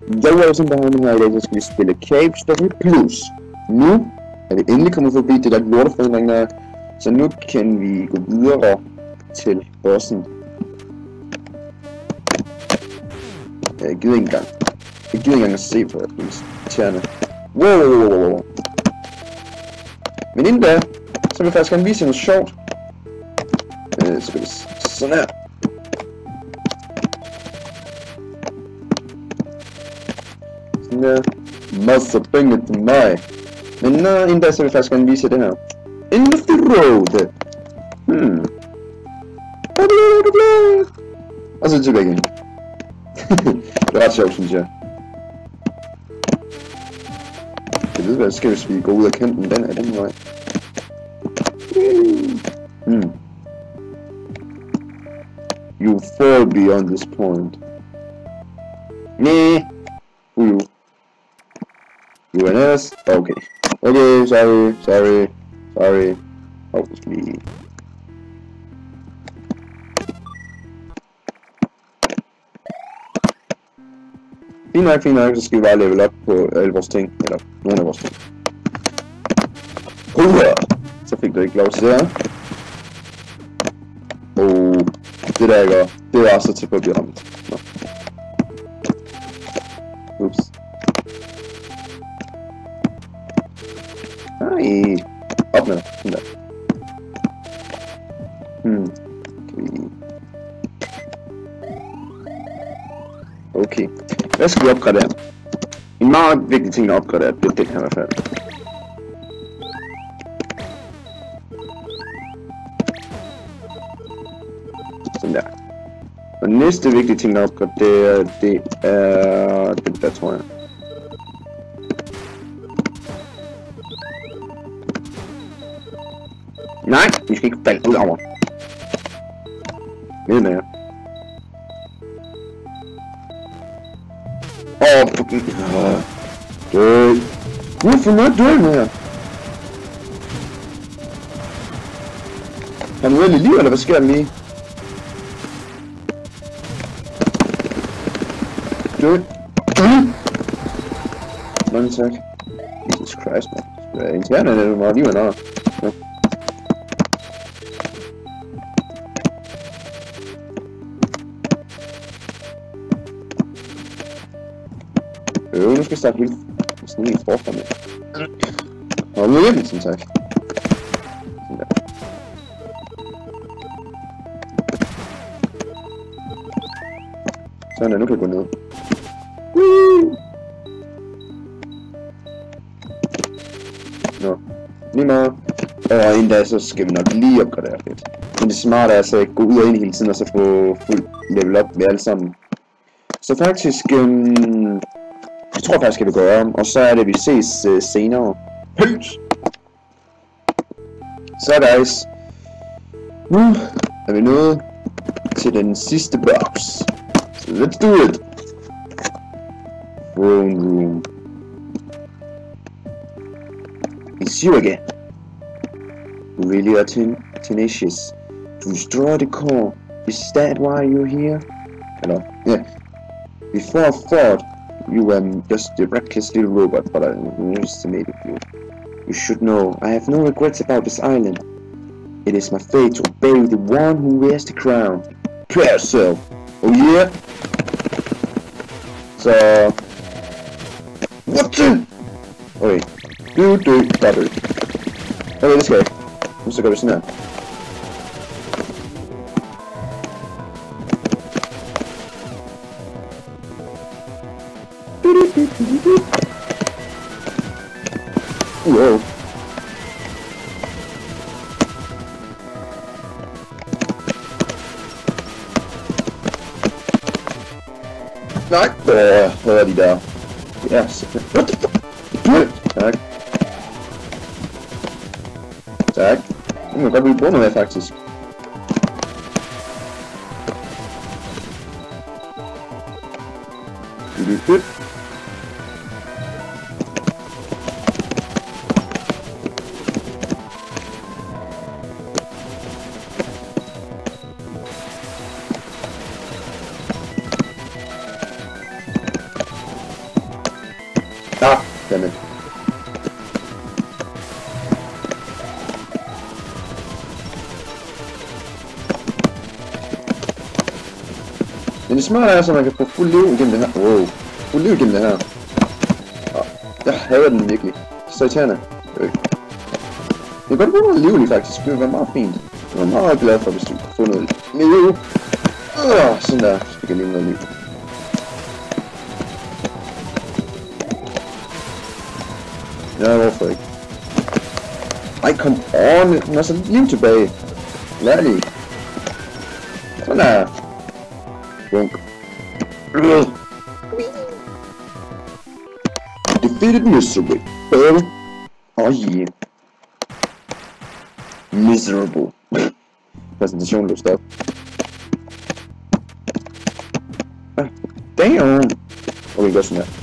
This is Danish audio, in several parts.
Jeg er simpelthen her i dag, så skal vi spille Cave Story Plus. Nu er vi endelig kommet forbi det der lorteforandring der, så nu kan vi gå videre til bossen. Jeg gider ikke engang at se på tjerne. Wow. Men inden da, så vil jeg faktisk gerne vise jer noget sjovt. Så skal vi sådan her. Sådan der. Masser penge til mig. Men inden da, så vil jeg faktisk gerne vise jer det her. In the road. Og så tilbage igen. Det er ret sjovt, synes jeg. Jeg ved, hvad der sker, hvis vi går ud af kanten den vej. You fall beyond this point. Næh. You and us? Okay. Okay, sorry. Oh, det skal vi... Fint nok, så skal vi bare level op på alle vores ting, eller nogle af vores ting. Så fik du ikke lov til det her. Det der jeg gør, det var så til på at blive ramt. Nå. Ups. Ej. Op med dig, sådan der. Okay. Hvad skal vi opgradere? En meget vigtig ting at opgradere, det er det her i hvert fald. Sådan der. Og den næste vigtige ting at opgradere, det er det der, tror jeg. Nej, vi skal ikke falde ud over. Ved med jer. Fucking... Død. Hvorfor må jeg dø med her? Har han uendelig liv, eller hvad sker der lige? Død. Mange tak. Jesus Christ, man. Det er interne, eller meget liv, eller noget. Nu skal jeg starte helt forfra med. Og nu er det sådan tak. Sådan der. Sådan der, nu kan jeg gå ned. Nå, lige meget. Og inden da, så skal vi nok lige opgradere lidt. Men det smarte er altså at gå ud og ind hele tiden, og så få fuld level up med alle sammen. Så faktisk, jeg tror faktisk, jeg vil gøre, og så er det, vi ses senere. Peace! Så guys, nu er vi nået til den sidste box. So let's do it! Throne room. It's you again. You really are tenacious. To destroy the core. Is that why you're here? Hello. Yeah. Before I thought you were just a reckless little robot, but I underestimated you. You should know, I have no regrets about this island. It is my fate to obey the one who wears the crown. Prepare yourself. Oh yeah? So... What the? Okay. Stop it. Okay, det skal jeg. Nu så gør vi sådan her. Wow. Nej, hvad er de der? Ja, simpelthen. What the fuck? Tak. Tak. Nu må jeg godt blive brugt med faktisk. Ah, dammit. Men det smarte er, så man kan få fuld liv igennem det her. Wow. Fuld liv igennem det her. Jeg hader den virkelig. Så irriterende. Det kan godt være noget livligt faktisk. Det vil være meget fint. Jeg er meget glad for, hvis du kan få noget liv. Sådan der. Så fik jeg lige noget liv. Ja, hvorfor ikke? Ej, kom on. Den har så liv tilbage. Lad lige. Sådan der. Bunk. Defeated miserably. Oh yeah. Miserable. Præsentationen løb stop. Damn. Okay, gør sådan her.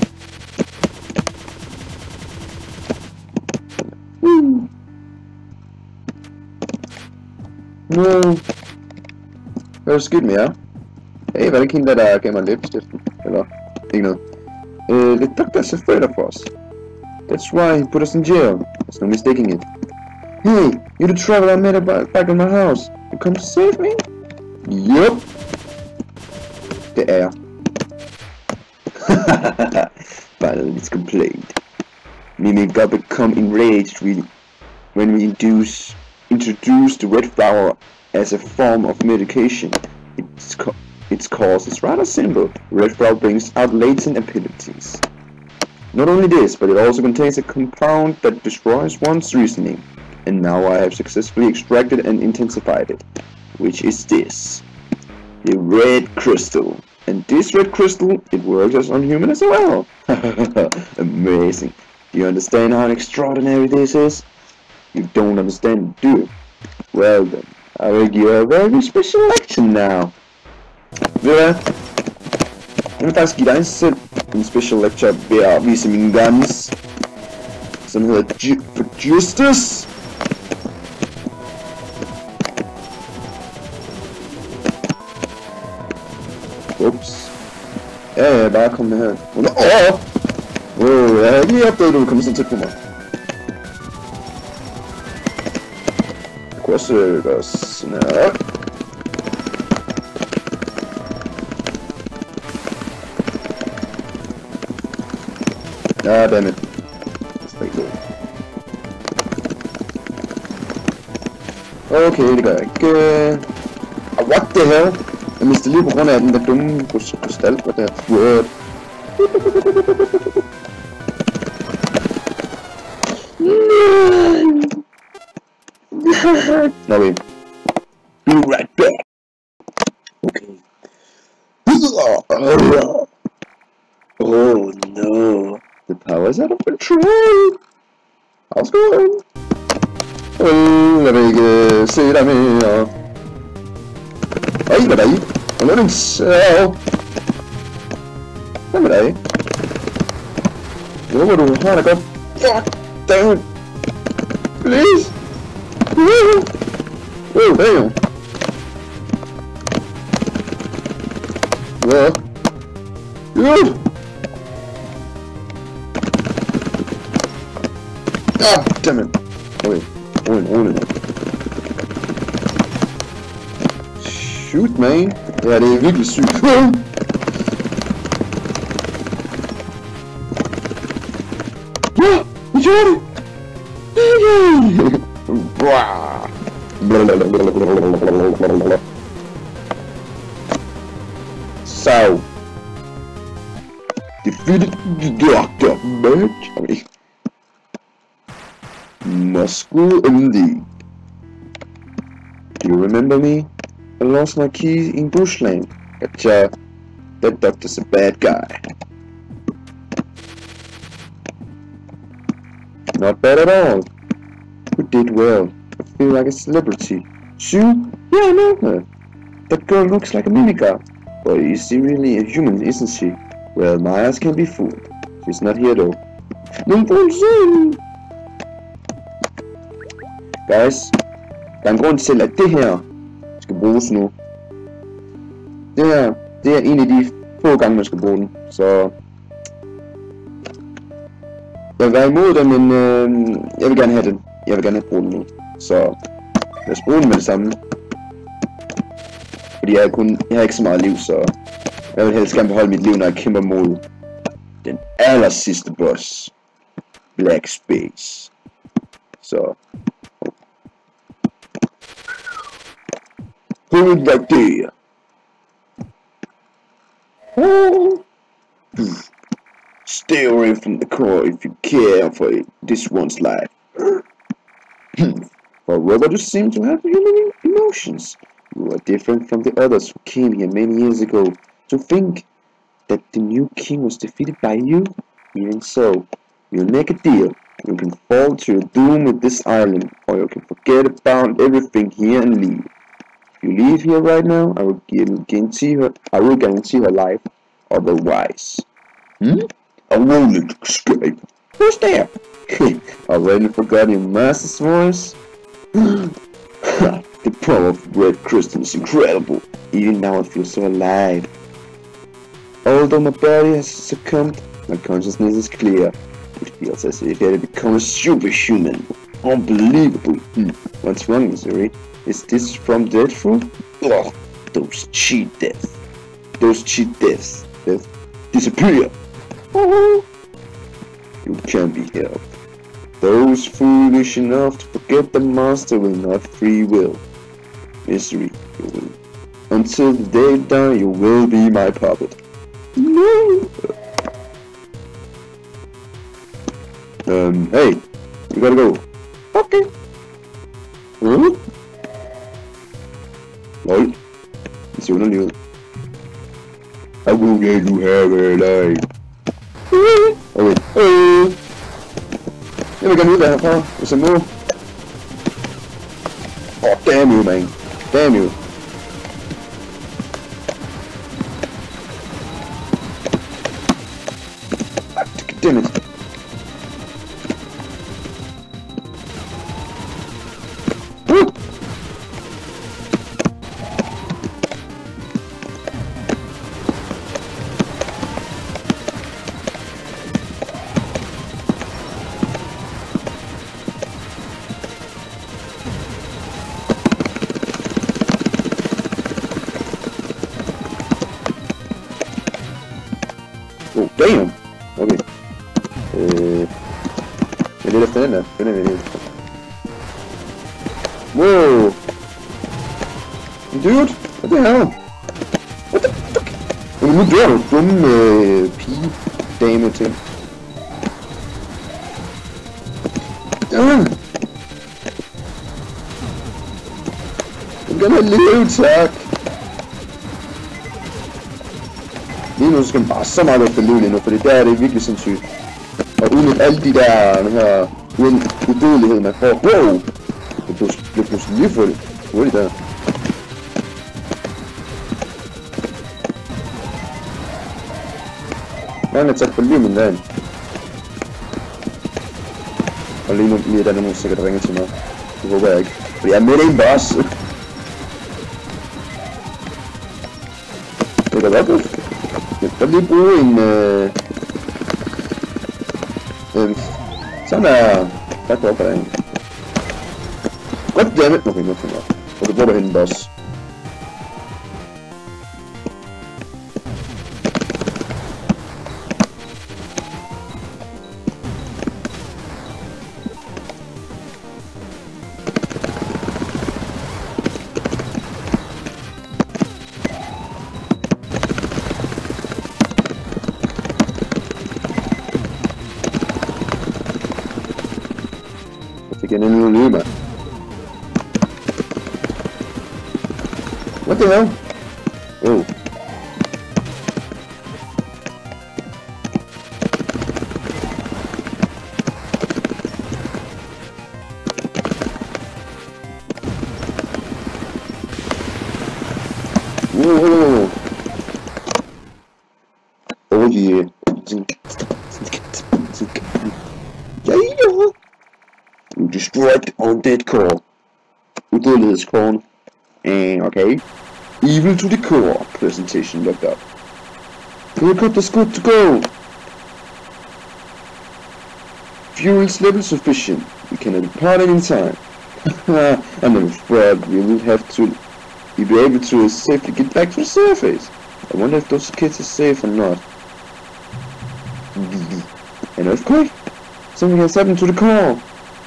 No. Hvad er der sket med jer? Hey, var det ikke hende der gav mig en læbestiften? Eller? Ikke noget. The doctor's afraid of us. That's why he put us in jail. There's no mistaking it. Hey, you're the traveler I met back in my house. You come to save me? Yup. Det er jeg. Finally, it's complete. Mimi got become enraged really when we introduced the red flower as a form of medication. Its cause is rather simple. Red flower brings out latent abilities. Not only this, but it also contains a compound that destroys one's reasoning. And now I have successfully extracted and intensified it. Which is this. The red crystal. And this red crystal, it works on human as well. Amazing. Do you understand how extraordinary this is? You don't understand, do you? Well then, I will give you a very special lecture now. Ved du hvad? Jeg vil faktisk give dig selv en special lecture ved at vise mine guns, som hedder for Justice. Ups. Ja, bare kom med her. Wow, jeg havde ikke lige opdaget, at du ville komme så tæt på mig. Jeg kunne også gøre sådan her. Ja, dammit. Okay, det gør jeg ikke. What the hell? Jeg mistede lige på grund af den der dumme krystal på der. What? Okay. Be right back. Okay. Oh no. The power's out of control. How's going? Jeg vil ikke se dig mere. Ej, hvad er der i? Og nu er hvad med dig? Jeg håber, du har det godt. Fuck, damn. Please. Oh, damn. Hvad? Ah, dammit. Okay, rolig. Shoot, man. Ja, det er virkelig sygt. Ja, vi gjorde det. So, defeated Dr. Mercury. Muscle indeed. Do you remember me? I lost my keys in Bushland. Gotcha. That doctor's a bad guy. Not bad at all. You did well. I feel like a celebrity. Sue? Yeah, I know her. That girl looks like a mimicap. But is she really a human, isn't she? Well, my eyes can be fooled. She's not here though. No problem. Guys, der er en grund til, at det her skal bruges nu. Det er en af de få gange, man skal bruge den. Så Jeg vil være imod det, men jeg vil gerne have den. Jeg vil gerne have brugt den nu. Så lad os bruge den med det samme. Fordi jeg har ikke så meget liv, så jeg vil helst gerne beholde mit liv, når jeg kæmper mod den aller sidste boss. Black Space. Så hold right there. Stay away from the core if you care for this one's life. For a robot, you seem to have human emotions. You are different from the others who came here many years ago. To think that the new king was defeated by you? Even so, we'll make a deal. You can fall to your doom with this island, or you can forget about everything here and leave. If you leave here right now, I will guarantee her life. Otherwise, I won't escape. Who's there? Already forgot your master's voice? The power of red crystal is incredible. Even now I feel so alive. Although my body has succumbed, my consciousness is clear. It feels as if I had become a superhuman. Unbelievable. What's wrong, Missouri? Is this from Deathful? Ugh, those cheat deaths. Those cheat deaths. Disappear. You can't be helped. Those foolish enough to forget the master will not free will. Misery, you will. Until the day you die, you will be my puppet. No. Hey, you gotta go. Okay. Huh? Lol. Det ser underligt ud. I will get you have a life. Okay. Jeg vil gerne ud derfra, hvis jeg må. Damn you, man. Damn you. Damn it. Oh, damn! Okay. Jeg er lidt efter den der. Den er vi helt efter. Wow! Dude! What the hell? What the fuck? Jamen nu dør du, dumme pige dame ting. Jeg vil gerne have liv, tak! Lige nu skal man bare så meget efter liv lige nu, for der er det virkelig sindssygt. Og uden alle de der, den her udødelighed man får. Wow! Det blev pludselig lige for det. Hurtigt der. Mange tak for liv, min dag. Og lige nu lige der nogen sikkert ringer til mig. Det håber jeg ikke. Fordi jeg er midt i en boss. Det kan godt gå. Jeg kan lige bruge en sådan der tak for op på dagen. Goddammit! Okay, nu kommer jeg op. Og du prøver at hente en boss. Fik jeg nemlig lyde, mand. What the hell? Oh. Whoa. Oh yeah. Yeah. You destroyed the undead core. Udødelighedscore. Okay. Evil to the core. Presentation looked up. Helicopter's good to go. fuel's level sufficient. We can depart any time. And I'm afraid we will have to be able to safely get back to the surface. I wonder if those kids are safe or not. An earthquake? Something has happened to the car.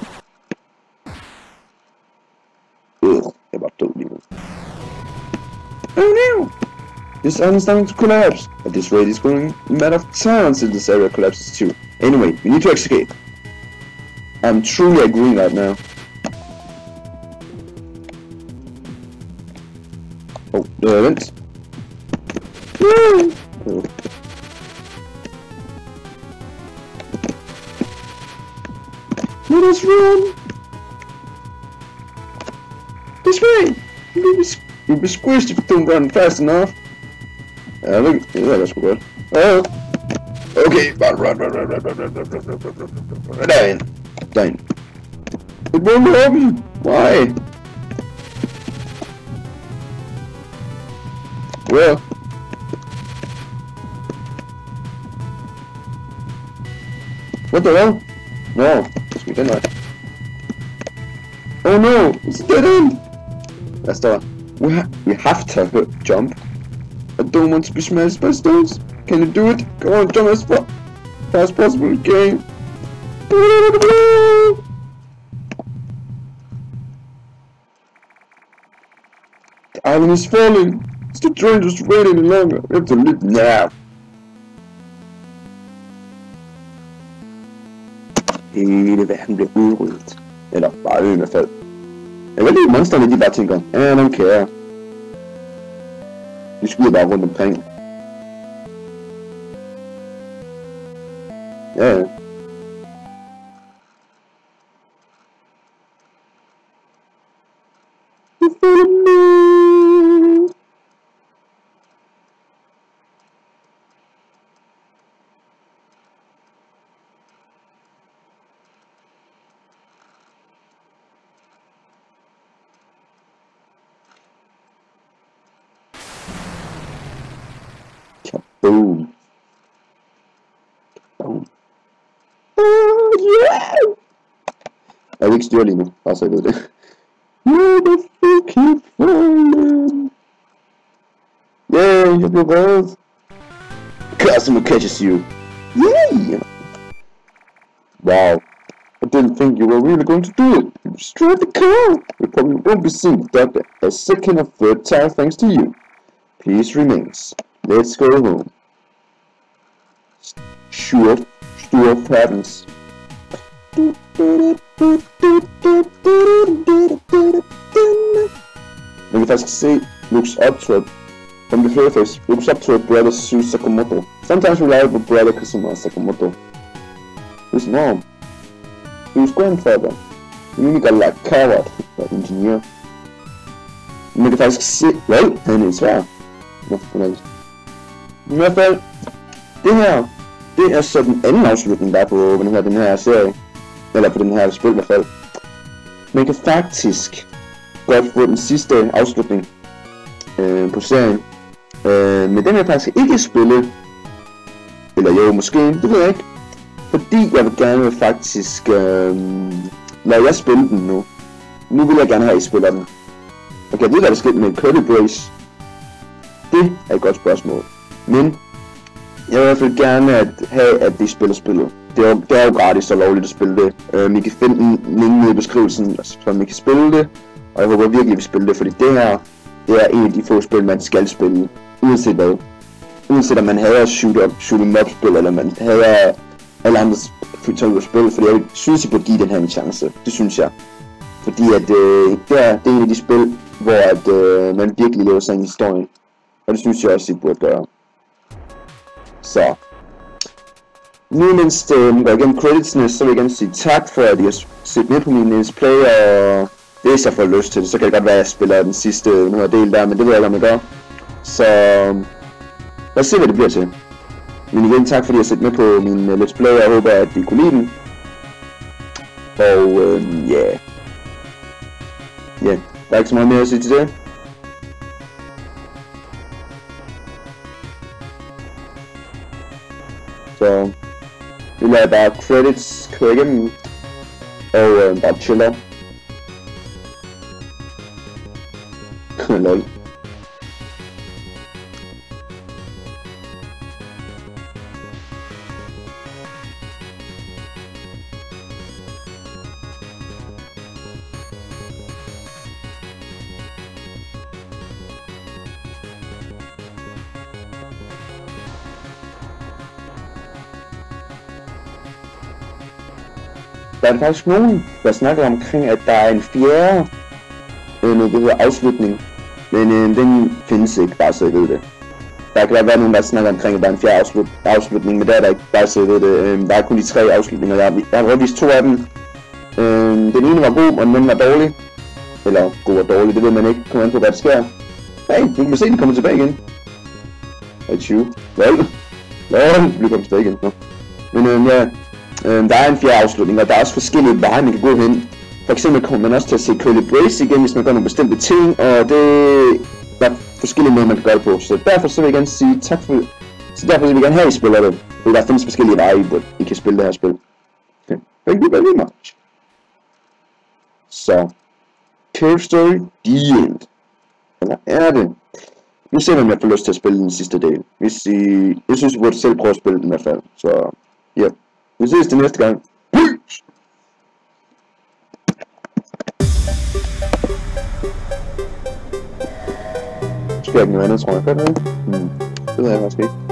Ugh, jeg var død lige nu. Oh no! This island's starting to collapse. At this rate, it's going a matter of time until this area collapses too. Anyway, we need to escape. I'm truly agreeing right now. Oh, vent. Oh. Let us run! This way! You'll be squished if you don't run fast enough. Look, yeah, that's good. Oh! Okay, run. Dang. It won't help you. Why? Well. What the hell? No, we cannot. Oh no, it's a dead end. That's the we have to jump. I don't want to be smashed by stones. Can you do it? Come on, jump as fast as possible, game. The island is falling. It's too dangerous to wait any longer. We have to leave now. Hele verden bliver udryddet. Eller bare øen i hvert fald. Jeg ved ikke, monsterne de bare tænker, I don't care. De skyder bare rundt omkring. Ja. Boom. Boom. Oh, yeah! Jeg vil ikke styre lige nu, bare så jeg ved det. Motherfucking falling. Yeah, jeg blev reddet. Customer catches you. Yeah! Wow. I didn't think you were really going to do it. You destroyed the car. We probably won't be seeing the doctor a second or third time thanks to you. Peace remains. Let's go home. Sure happens. Man kan faktisk se Luke's uptrip from the surface. Luke's uptrip brother Sue Sakamoto. Sometimes reliable brother Kazuma Sakamoto. His mom. His grandfather. He got like coward, like engineer. Man kan faktisk se, well, han er svær. I hvert fald, det er så den anden afslutning, der er på den her serie. Eller på den her spil i hvert fald. Man kan faktisk godt få den sidste afslutning på serien. Men den vil jeg faktisk ikke spille. Eller jo, måske, det ved jeg ikke. Fordi jeg vil gerne faktisk lade jeg spille den nu. Nu vil jeg gerne have, at I spiller den. Og jeg ved, hvad der sker med Kirby Brace. Det er et godt spørgsmål. Men jeg vil i hvert fald gerne have, at de spiller spillet. Det er jo gratis og lovligt at spille det. I kan finde en link nede i beskrivelsen, så I kan spille det. Og jeg håber virkelig, at vi spiller det, fordi det her, det er en af de få spil, man skal spille. Uanset hvad. Uanset om man hader shoot-em-up spil, eller man hader alle andre spil, fordi jeg synes, jeg burde give den her en chance. Det synes jeg. Fordi at det er en af de spil, hvor at, man virkelig lever sig en historie. Og det synes jeg også, I burde gøre. Så. Nu mens man går igennem creditsene, så vil jeg gerne sige tak for, at I har set med på min Let's Play, og hvis jeg får lyst til det, så kan det godt være, at jeg spiller den sidste del der, men det ved jeg ikke, om jeg gør. Så lad os se, hvad det bliver til. Men igen, tak fordi I har set med på min Let's Play, og jeg håber, at I kunne lide den. Og ja, der er ikke så meget mere at sige til det. Så Vi lader bare credits køre igennem, og bare chiller. Lol. Der er faktisk nogen, der snakker omkring, at der er en fjerde noget, der hedder afslutning. Men den findes ikke, bare så jeg ved det. Der kan være nogen, der snakker omkring, at der er en fjerde afslutning, men der er der ikke, bare så jeg ved det. Der er kun de 3 afslutninger. Jeg har rødvist 2 af dem. Den ene var god, og den anden var dårlig. Eller god og dårlig, det ved man ikke. Kommer an på, hvad der sker. Hey, nu kan man se, den kommer tilbage igen. Hey, 20. Lol. Vi kommer tilbage igen. Nå. Men ja. Der er en fjerde afslutning, og der er også forskellige veje, man kan gå hen. For eksempel kommer man også til at se Curly Brace igen, hvis man gør nogle bestemte ting, og der er forskellige måder, man kan gøre det på. Så derfor så vil jeg gerne sige tak for det. Så derfor vil jeg gerne have, at I spiller det. For der findes forskellige veje, hvor I kan spille det her spil. Okay. Thank you very much. Så. Curve Story, the end. Eller er det? Nu ser vi, om jeg får lyst til at spille den sidste del. Jeg synes, I burde selv prøve at spille den i hvert fald. Så, ja. Vi ses til næste gang. Skal jeg ikke noget andet, tror jeg. Gør det? Det ved jeg måske ikke.